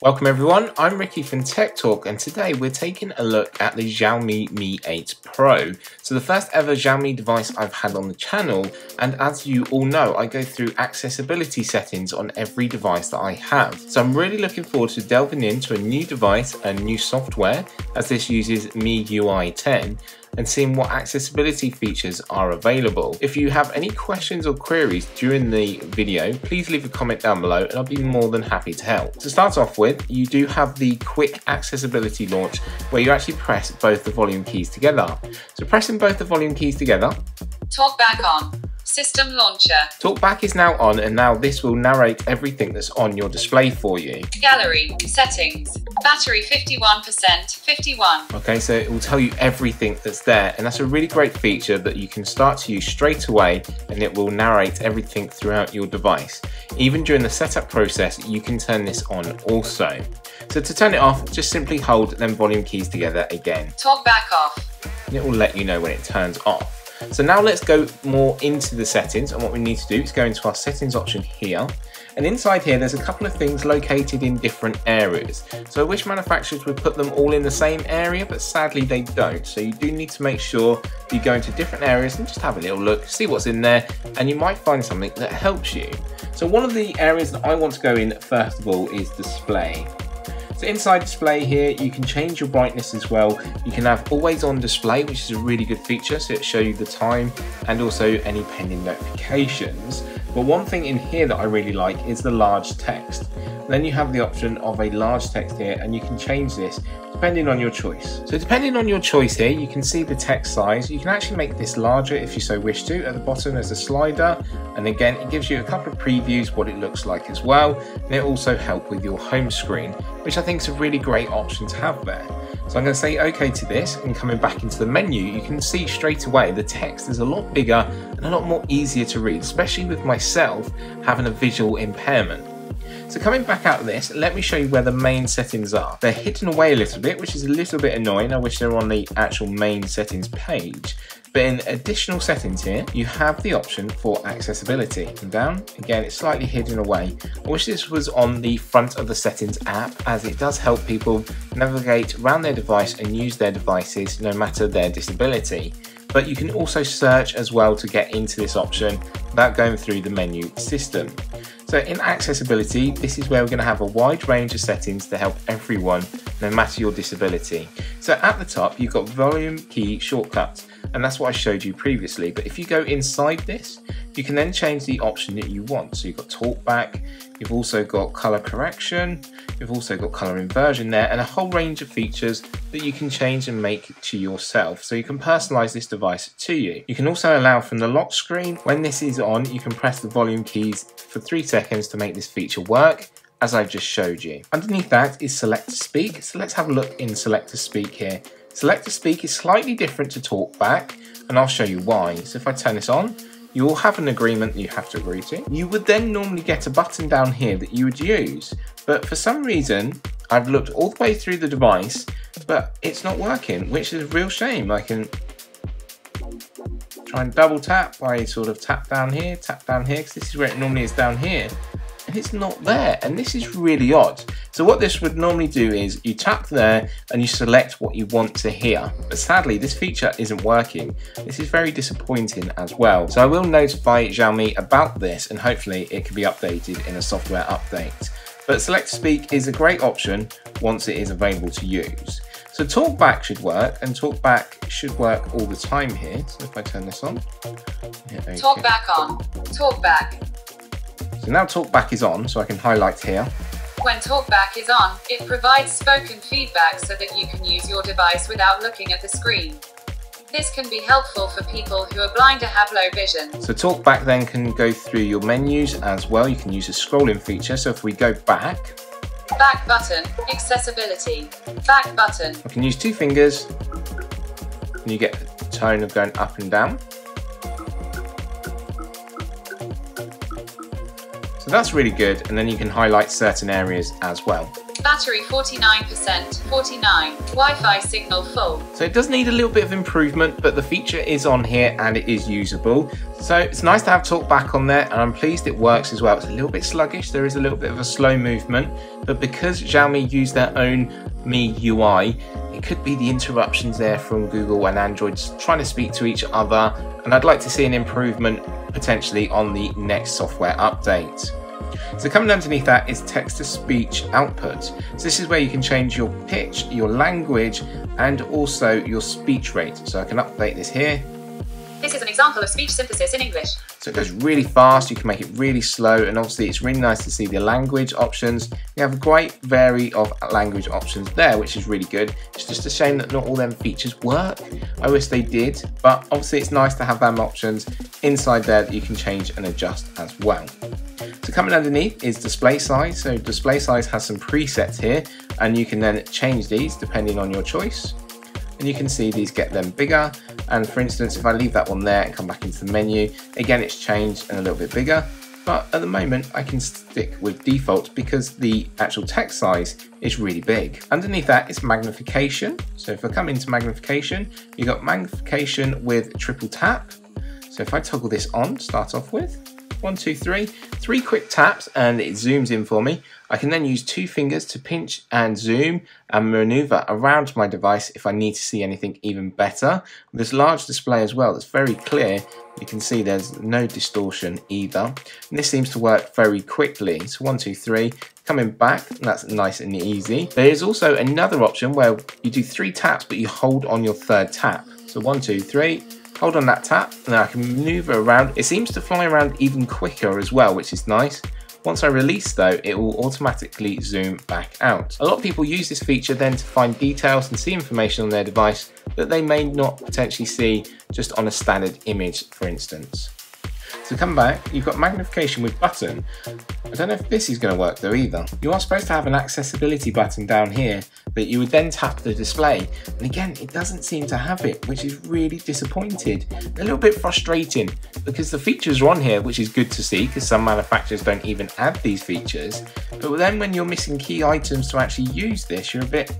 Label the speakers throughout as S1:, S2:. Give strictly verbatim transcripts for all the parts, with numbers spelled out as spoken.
S1: Welcome everyone, I'm Ricky from Tech Talk, and today we're taking a look at the Xiaomi Mi eight Pro. So the first ever Xiaomi device I've had on the channel, and as you all know, I go through accessibility settings on every device that I have. So I'm really looking forward to delving into a new device and new software, as this uses M I U I ten, and seeing what accessibility features are available. If you have any questions or queries during the video, please leave a comment down below and I'll be more than happy to help. To start off with, you do have the quick accessibility launch where you actually press both the volume keys together. So pressing both the volume keys together,
S2: Talkback on. System launcher.
S1: Talkback is now on, and now this will narrate everything that's on your display for you.
S2: Gallery. Settings. Battery fifty-one percent. fifty-one.
S1: Okay, so it will tell you everything that's there, and that's a really great feature that you can start to use straight away, and it will narrate everything throughout your device. Even during the setup process, you can turn this on also. So to turn it off, just simply hold them volume keys together again.
S2: Talkback off.
S1: And it will let you know when it turns off. So now let's go more into the settings, and what we need to do is go into our settings option here, and inside here there's a couple of things located in different areas. So I wish manufacturers would put them all in the same area, but sadly they don't. So you do need to make sure you go into different areas and just have a little look, see what's in there, and you might find something that helps you. So one of the areas that I want to go in first of all is display. So inside display here, you can change your brightness as well. You can have always on display, which is a really good feature, so it'll show you the time and also any pending notifications. But one thing in here that I really like is the large text. Then you have the option of a large text here, and you can change this depending on your choice. So depending on your choice here, you can see the text size. You can actually make this larger if you so wish to. At the bottom there's a slider, and again it gives you a couple of previews what it looks like as well, and it also helps with your home screen, which I think is a really great option to have there. So I'm going to say OK to this, and coming back into the menu, you can see straight away the text is a lot bigger and a lot more easier to read, especially with myself having a visual impairment. So coming back out of this, let me show you where the main settings are. They're hidden away a little bit, which is a little bit annoying. I wish they were on the actual main settings page. But in additional settings here, you have the option for accessibility. And down, again, it's slightly hidden away. I wish this was on the front of the settings app, as it does help people navigate around their device and use their devices no matter their disability. But you can also search as well to get into this option without going through the menu system. So in accessibility, this is where we're going to have a wide range of settings to help everyone, no matter your disability. So at the top, you've got volume key shortcuts, and that's what I showed you previously. But if you go inside this, you can then change the option that you want. So you've got Talkback, you've also got color correction, you've also got color inversion there, and a whole range of features that you can change and make to yourself. So you can personalize this device to you. You can also allow from the lock screen, when this is on, you can press the volume keys for three seconds to make this feature work, as I've just showed you. Underneath that is select to speak. So let's have a look in select to speak here. Select to speak is slightly different to Talkback, and I'll show you why. So if I turn this on, you will have an agreement that you have to agree to. You would then normally get a button down here that you would use, but for some reason, I've looked all the way through the device, but it's not working, which is a real shame. I can try and double tap. I sort of tap down here, tap down here, because this is where it normally is down here, and it's not there, and this is really odd. So what this would normally do is you tap there and you select what you want to hear, but sadly this feature isn't working. This is very disappointing as well. So I will notify Xiaomi about this, and hopefully it can be updated in a software update. But select to speak is a great option once it is available to use. So Talkback should work, and Talkback should work all the time here. So if I turn this on, yeah, okay.
S2: Talkback on. Talkback.
S1: So now Talkback is on, so I can highlight here.
S2: When Talkback is on, it provides spoken feedback so that you can use your device without looking at the screen. This can be helpful for people who are blind or have low vision.
S1: So Talkback then can go through your menus as well. You can use the scrolling feature. So if we go back,
S2: back button, accessibility, back button.
S1: I can use two fingers, and you get the tone of going up and down. So So that's really good, and then you can highlight certain areas as well.
S2: Battery forty-nine percent, forty-nine, Wi-Fi signal full.
S1: So it does need a little bit of improvement, but the feature is on here and it is usable. So it's nice to have Talkback on there, and I'm pleased it works as well. It's a little bit sluggish, there is a little bit of a slow movement, but because Xiaomi use their own Mi U I, it could be the interruptions there from Google and Android trying to speak to each other, and I'd like to see an improvement potentially on the next software update. So coming underneath that is text-to-speech output. So this is where you can change your pitch, your language, and also your speech rate. So I can update this here.
S2: This is an example of speech synthesis in English.
S1: So it goes really fast, you can make it really slow, and obviously it's really nice to see the language options. You have a great variety of language options there, which is really good. It's just a shame that not all them features work. I wish they did, but obviously it's nice to have them options inside there that you can change and adjust as well. So coming underneath is display size. So display size has some presets here, and you can then change these depending on your choice. And you can see these get them bigger. And for instance, if I leave that one there and come back into the menu, again, it's changed and a little bit bigger. But at the moment, I can stick with default because the actual text size is really big. Underneath that is magnification. So if I come into magnification, you've got magnification with triple tap. So if I toggle this on, start off with, one, two, three, three quick taps and it zooms in for me. I can then use two fingers to pinch and zoom and maneuver around my device if I need to see anything even better. With this large display as well, that's very clear. You can see there's no distortion either. And this seems to work very quickly. So one, two, three, coming back, and that's nice and easy. There is also another option where you do three taps, but you hold on your third tap. So one, two, three, hold on that tap, and then I can maneuver around. It seems to fly around even quicker as well, which is nice. Once I release though, it will automatically zoom back out. A lot of people use this feature then to find details and see information on their device that they may not potentially see just on a standard image, for instance. So come back, you've got magnification with button. I don't know if this is going to work though either. You are supposed to have an accessibility button down here, but you would then tap the display. And again, it doesn't seem to have it, which is really disappointed. A little bit frustrating because the features are on here, which is good to see because some manufacturers don't even add these features. But then when you're missing key items to actually use this, you're a bit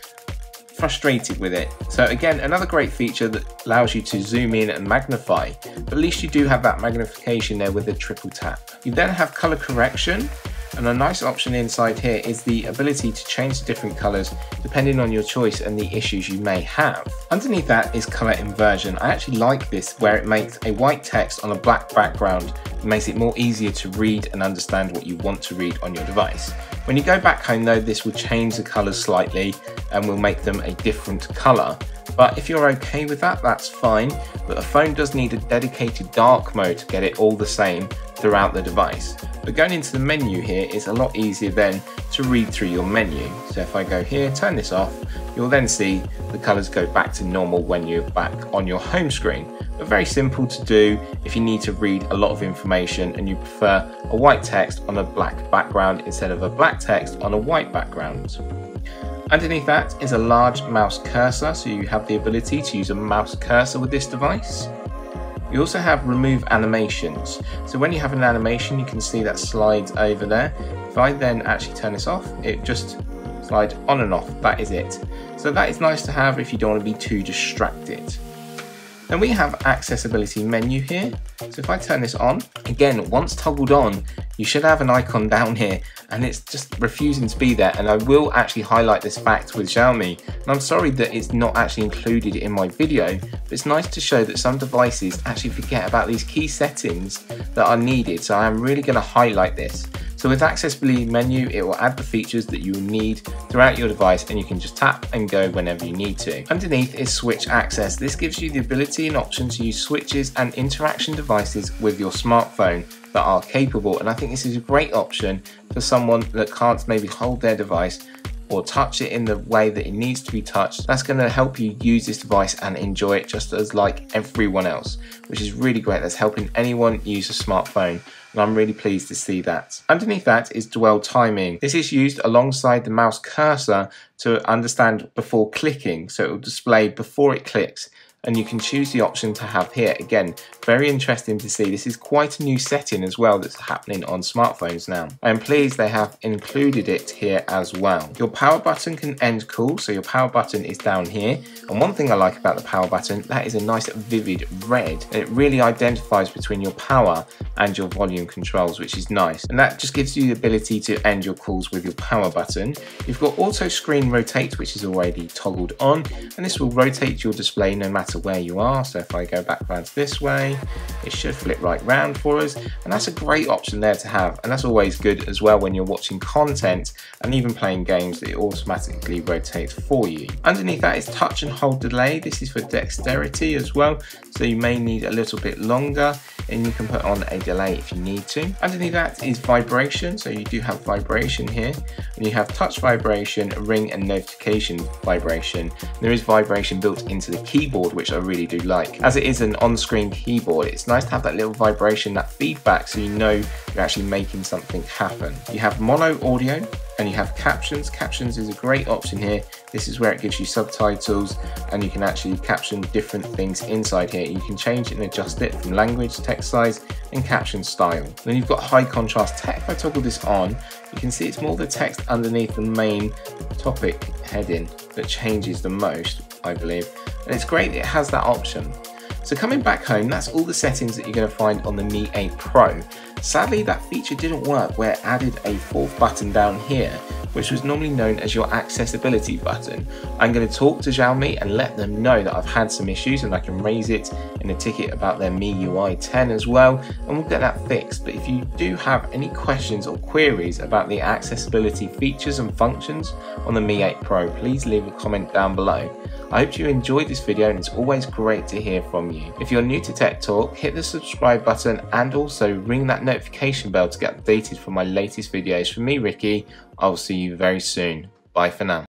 S1: frustrated with it. So again, another great feature that allows you to zoom in and magnify, but at least you do have that magnification there with a triple tap. You then have color correction, and a nice option inside here is the ability to change the different colors depending on your choice and the issues you may have. Underneath that is color inversion. I actually like this where it makes a white text on a black background. It makes it more easier to read and understand what you want to read on your device. When you go back home though, this will change the colors slightly and will make them a different color. But if you're okay with that, that's fine. But a phone does need a dedicated dark mode to get it all the same throughout the device. But going into the menu here is a lot easier then to read through your menu. So if I go here, turn this off, you'll then see the colors go back to normal when you're back on your home screen. But very simple to do if you need to read a lot of information and you prefer a white text on a black background instead of a black text on a white background. Underneath that is a large mouse cursor, so you have the ability to use a mouse cursor with this device. You also have remove animations. So when you have an animation, you can see that slides over there. If I then actually turn this off, it just slides on and off. That is it. So that is nice to have if you don't want to be too distracted. Then we have accessibility menu here. So if I turn this on, again, once toggled on, you should have an icon down here and it's just refusing to be there. And I will actually highlight this fact with Xiaomi. And I'm sorry that it's not actually included in my video, but it's nice to show that some devices actually forget about these key settings that are needed. So I am really going to highlight this. So with accessibility menu, it will add the features that you need throughout your device and you can just tap and go whenever you need to. Underneath is switch access. This gives you the ability and option to use switches and interaction devices with your smartphone that are capable. And I think this is a great option for someone that can't maybe hold their device or touch it in the way that it needs to be touched. That's going to help you use this device and enjoy it just as like everyone else, which is really great. That's helping anyone use a smartphone. And I'm really pleased to see that. Underneath that is dwell timing. This is used alongside the mouse cursor to understand before clicking, so it will display before it clicks. and you can choose the option to have here. Again, very interesting to see. This is quite a new setting as well that's happening on smartphones now. I am pleased they have included it here as well. Your power button can end cool, so your power button is down here. And one thing I like about the power button, that is a nice vivid red. And it really identifies between your power and your volume controls, which is nice. And that just gives you the ability to end your calls with your power button. You've got auto screen rotate, which is already toggled on, and this will rotate your display no matter where you are. So if I go back round this way, it should flip right round for us, and that's a great option there to have. And that's always good as well when you're watching content and even playing games, that it automatically rotates for you. Underneath that is touch and hold delay. This is for dexterity as well, so you may need a little bit longer, and you can put on a delay if you need to. Underneath that is vibration, so you do have vibration here, and you have touch vibration, ring and notification vibration. There is vibration built into the keyboard, which I really do like. As it is an on-screen keyboard, it's nice to have that little vibration, that feedback, so you know you're actually making something happen. You have mono audio, and you have captions. Captions is a great option here. This is where it gives you subtitles, and you can actually caption different things inside here. You can change and adjust it from language, text size, and caption style. Then you've got high contrast text. If I toggle this on, you can see it's more the text underneath the main topic heading that changes the most, I believe. And it's great it has that option. So coming back home, that's all the settings that you're going to find on the Mi eight Pro. Sadly, that feature didn't work where it added a fourth button down here, which was normally known as your accessibility button. I'm going to talk to Xiaomi and let them know that I've had some issues, and I can raise it in a ticket about their Mi U I ten as well, and we'll get that fixed. But if you do have any questions or queries about the accessibility features and functions on the Mi eight Pro, please leave a comment down below. I hope you enjoyed this video, and it's always great to hear from you. If you're new to Tech Talk, hit the subscribe button and also ring that notification bell to get updated for my latest videos. From me, Ricky, I'll see you very soon. Bye for now.